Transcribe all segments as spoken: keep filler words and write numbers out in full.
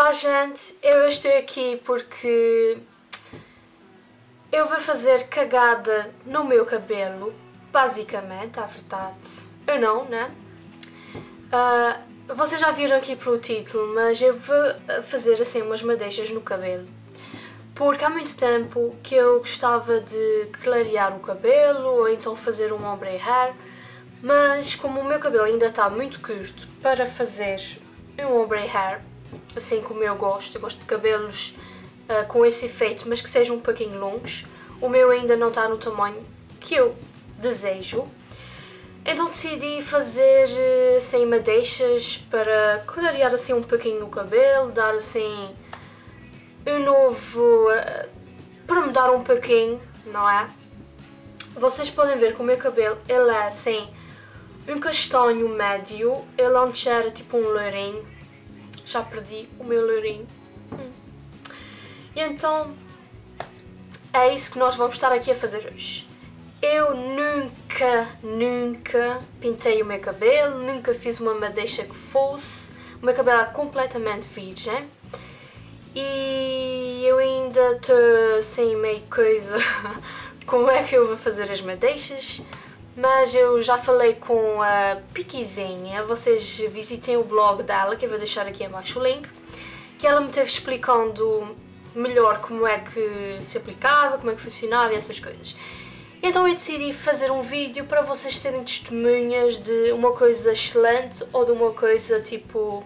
Olá gente, eu estou aqui porque eu vou fazer cagada no meu cabelo, basicamente, à verdade. Eu não, né? Uh, vocês já viram aqui pelo título, mas eu vou fazer assim umas madeixas no cabelo. Porque há muito tempo que eu gostava de clarear o cabelo ou então fazer um ombre hair, mas como o meu cabelo ainda está muito curto para fazer um ombre hair, assim como eu gosto, eu gosto de cabelos uh, com esse efeito, mas que sejam um pouquinho longos, o meu ainda não está no tamanho que eu desejo. Então decidi fazer assim madeixas para clarear assim um pouquinho o cabelo, dar assim um novo, uh, para mudar um pouquinho, não é? Vocês podem ver que o meu cabelo, ele é assim um castanho médio, ele antes era tipo um loirinho, já perdi o meu loirinho. Hum. E então é isso que nós vamos estar aqui a fazer hoje. Eu nunca, nunca pintei o meu cabelo, nunca fiz uma madeixa que fosse, o meu cabelo é completamente virgem. E eu ainda estou assim meio coisa como é que eu vou fazer as madeixas, mas eu já falei com a Piquizinha, vocês visitem o blog dela, que eu vou deixar aqui abaixo o link, que ela me esteve explicando melhor como é que se aplicava, como é que funcionava e essas coisas. Então eu decidi fazer um vídeo para vocês terem testemunhas de uma coisa excelente ou de uma coisa tipo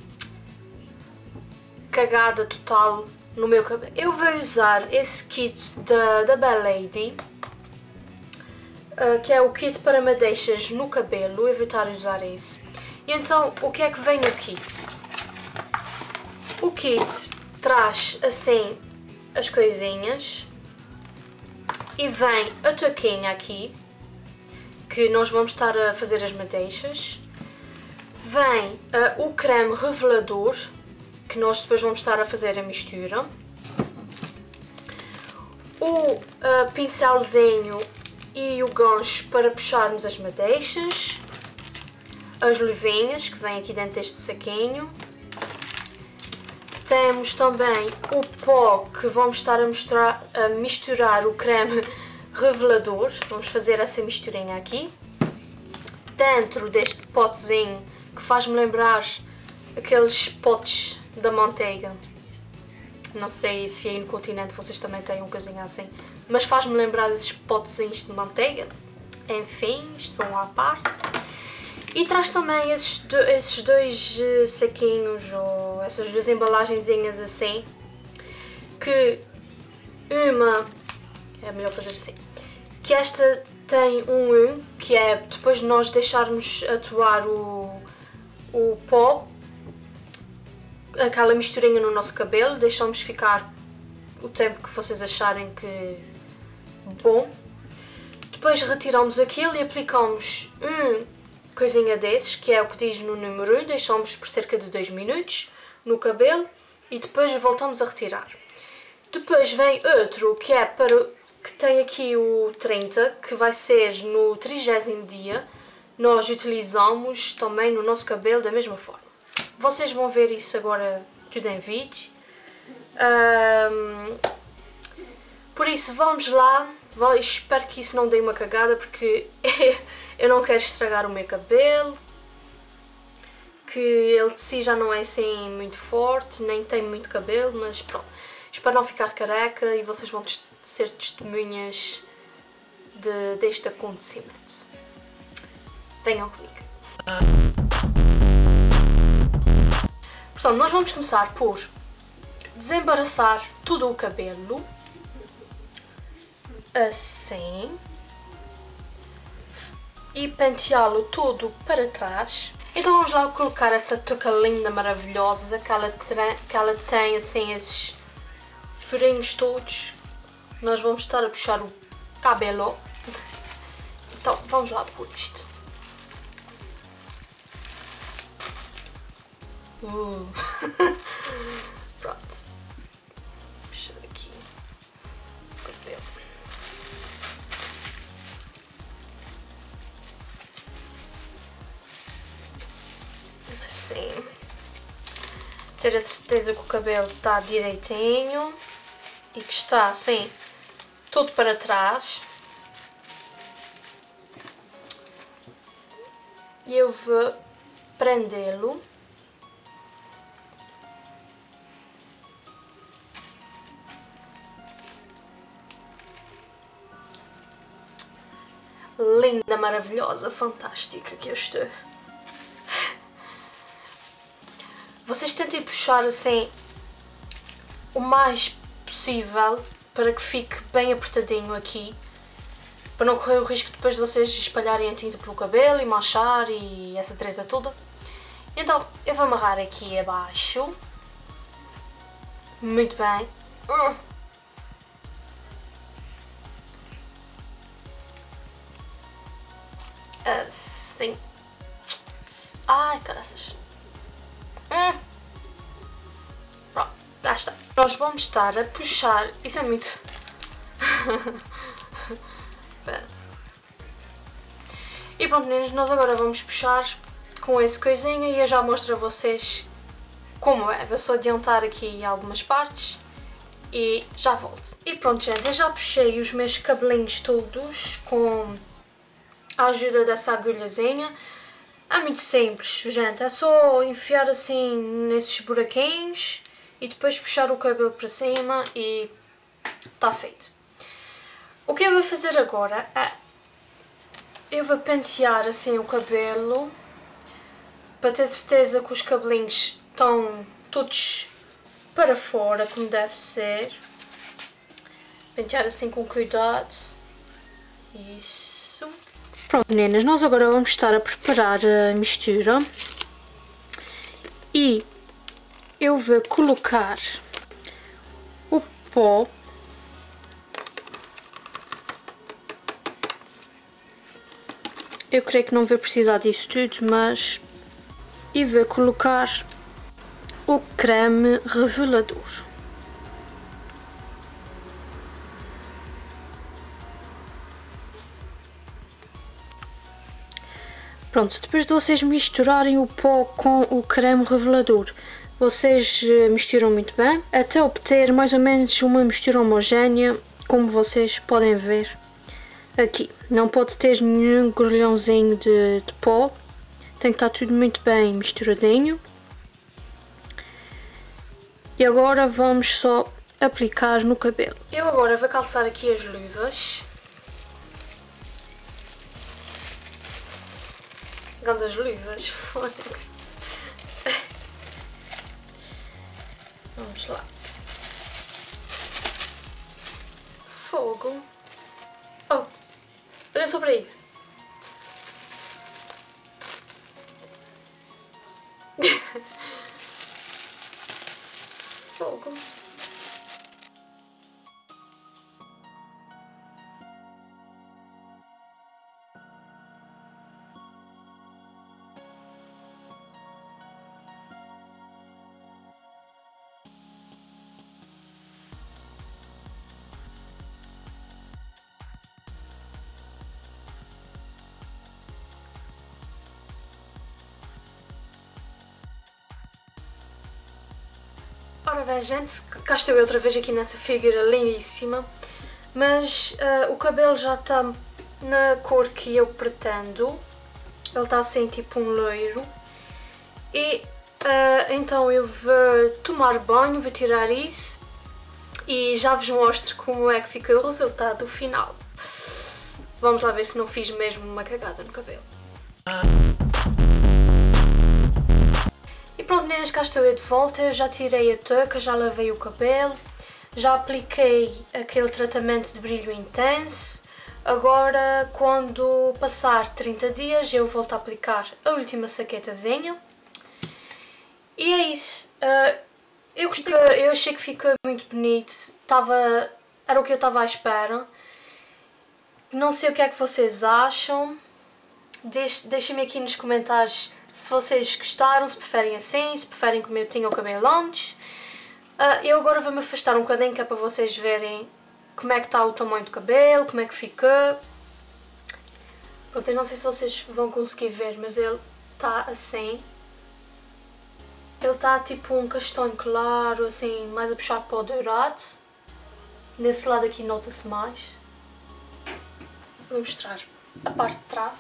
cagada total no meu cabelo. Eu vou usar esse kit da, da Belle Lady, uh, que é o kit para madeixas no cabelo, eu vou estar a usar esse. E então, o que é que vem no kit? O kit traz assim as coisinhas e vem a touquinha aqui, que nós vamos estar a fazer as madeixas. Vem uh, o creme revelador, que nós depois vamos estar a fazer a mistura. O uh, pincelzinho e o gancho para puxarmos as madeixas. As luvinhas que vêm aqui dentro deste saquinho. Temos também o pó que vamos estar a, mostrar, a misturar o creme revelador. Vamos fazer essa misturinha aqui. Dentro deste potezinho que faz-me lembrar aqueles potes da manteiga. Não sei se aí no continente vocês também têm um coisinha assim, mas faz-me lembrar desses potezinhos de manteiga. Enfim, isto foi uma à parte. E traz também esses, do, esses dois uh, saquinhos, ou essas duas embalagenzinhas assim, que uma, é melhor fazer assim, que esta tem um um, que é depois de nós deixarmos atuar o, o pó, aquela misturinha no nosso cabelo, deixamos ficar o tempo que vocês acharem que bom. Depois retiramos aquilo e aplicamos um coisinha desses, que é o que diz no número um, deixamos por cerca de dois minutos no cabelo e depois voltamos a retirar. Depois vem outro que é para, que tem aqui o trinta, que vai ser no trigésimo dia, nós utilizamos também no nosso cabelo da mesma forma. Vocês vão ver isso agora tudo em vídeo. Um, por isso vamos lá. Vou, espero que isso não dê uma cagada, porque eu não quero estragar o meu cabelo, que ele de si já não é assim muito forte, nem tem muito cabelo, mas pronto. Espero não ficar careca e vocês vão ser testemunhas de, deste acontecimento. Venham comigo. Portanto, nós vamos começar por desembaraçar todo o cabelo, assim, e penteá-lo todo para trás. Então vamos lá colocar essa touca linda, maravilhosa, que ela, que ela tem assim esses furinhos todos. Nós vamos estar a puxar o cabelo. Então vamos lá por isto. Uh. Pronto. Puxar aqui o cabelo. Assim. ter a certeza que o cabelo está direitinho e que está assim, tudo para trás. E eu vou prendê-lo. Linda, maravilhosa, fantástica que eu estou. Vocês tentem puxar assim o mais possível para que fique bem apertadinho aqui, para não correr o risco depois de vocês espalharem a tinta pelo cabelo e manchar e essa treta toda. Então eu vou amarrar aqui abaixo. Muito bem. Assim. Ai, caraças. Hum. Pronto, lá está. Nós vamos estar a puxar. Isso é muito. E pronto, meninos, nós agora vamos puxar com esse coisinha e eu já mostro a vocês como é. Vou só adiantar aqui algumas partes e já volto. E pronto, gente, eu já puxei os meus cabelinhos todos com a ajuda dessa agulhazinha. É muito simples, gente, é só enfiar assim nesses buraquinhos e depois puxar o cabelo para cima e está feito. O que eu vou fazer agora é, eu vou pentear assim o cabelo para ter certeza que os cabelinhos estão todos para fora como deve ser. Pentear assim com cuidado. Isso. Pronto, meninas, nós agora vamos estar a preparar a mistura e eu vou colocar o pó eu creio que não vou precisar disso tudo, mas e vou colocar o creme revelador. Pronto, depois de vocês misturarem o pó com o creme revelador, vocês misturam muito bem, até obter mais ou menos uma mistura homogénea, como vocês podem ver aqui. Não pode ter nenhum grelhãozinho de, de pó, tem que estar tudo muito bem misturadinho. E agora vamos só aplicar no cabelo. Eu agora vou calçar aqui as luvas. Grandes luvas, foda-se. Vamos lá. Fogo. Oh, olha só para isso. Fogo. Ora bem, gente, cá estou eu outra vez aqui nessa figura lindíssima, mas uh, o cabelo já está na cor que eu pretendo, ele está assim tipo um loiro, e uh, então eu vou tomar banho, vou tirar isso e já vos mostro como é que ficou o resultado final. Vamos lá ver se não fiz mesmo uma cagada no cabelo. E pronto, meninas, cá estou eu de volta. Eu já tirei a touca, já lavei o cabelo, já apliquei aquele tratamento de brilho intenso. Agora, quando passar trinta dias, eu volto a aplicar a última saquetazinha. E é isso. Uh, eu gostei, eu achei que ficou muito bonito. Tava, era o que eu estava à espera. Não sei o que é que vocês acham. Deixem-me aqui nos comentários se vocês gostaram, se preferem assim, se preferem como eu tinha o cabelo antes. Uh, eu agora vou-me afastar um bocadinho, que é para vocês verem como é que está o tamanho do cabelo, como é que ficou. Pronto, eu não sei se vocês vão conseguir ver, mas ele está assim. Ele está tipo um castanho claro, assim, mais a puxar para o dourado. Nesse lado aqui nota-se mais. Vou mostrar a parte de trás.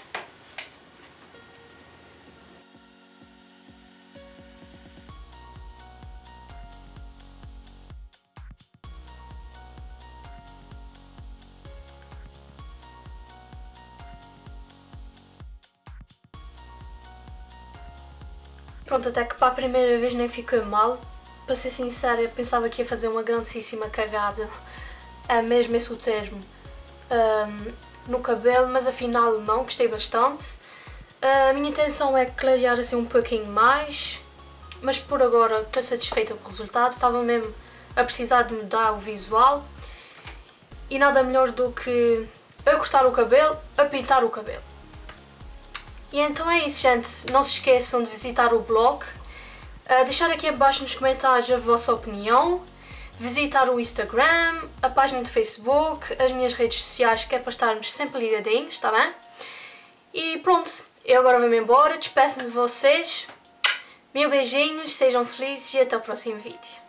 Pronto, até que para a primeira vez nem ficou mal. Para ser sincera, eu pensava que ia fazer uma grandíssima cagada, é mesmo esse o termo, um, no cabelo, mas afinal não, gostei bastante. A minha intenção é clarear assim um pouquinho mais, mas por agora estou satisfeita com o resultado, estava mesmo a precisar de mudar o visual e nada melhor do que a cortar o cabelo, a pintar o cabelo. E então é isso, gente, não se esqueçam de visitar o blog, uh, deixar aqui abaixo nos comentários a vossa opinião, visitar o Instagram, a página do Facebook, as minhas redes sociais, que é para estarmos sempre ligadinhos, está bem? E pronto, eu agora vou-me embora, despeço-me de vocês, mil beijinhos, sejam felizes e até o próximo vídeo.